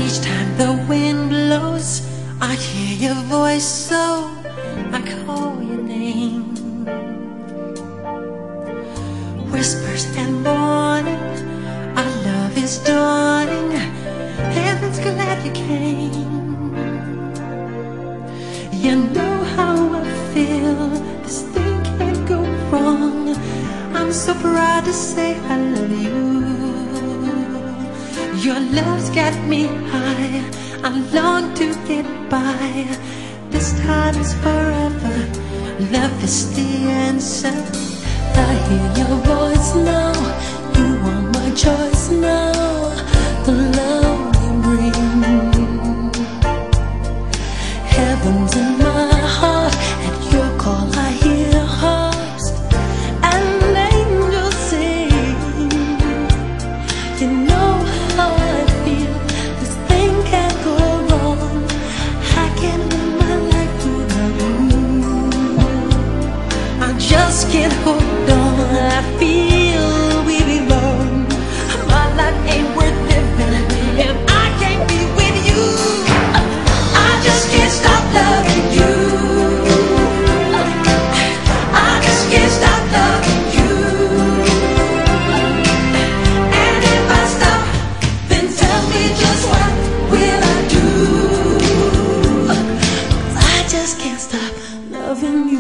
Each time the wind blows, I hear your voice, so I call your name. Whispers and warning, our love is dawning. Heaven's glad you came. You know how I feel, this thing can't go wrong. I'm so proud to say I love you. Your love's got me high, I long to get by. This time is forever, love is the answer. I hear your voice now, you are my choice now. The love you bring, heaven's in my heart. At your call I hear harps and angels sing. You know how I feel, this thing can't go wrong. I can live my life without you. I just can't hold on. I feel we belong. My life ain't worth living if I can't be with you. I just can't stop loving you. I just can't stop loving you. And if I stop, then tell me just what will I do? 'Cause I just can't stop loving you.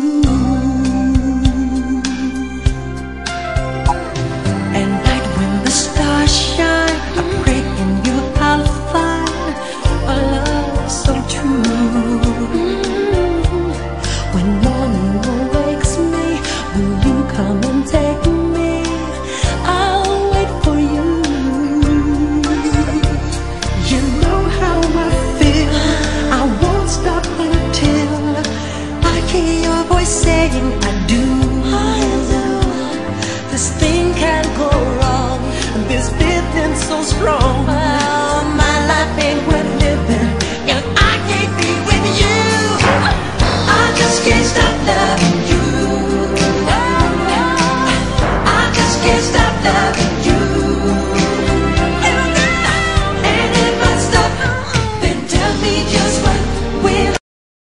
Saying I do. This thing can't go wrong. This feeling so strong.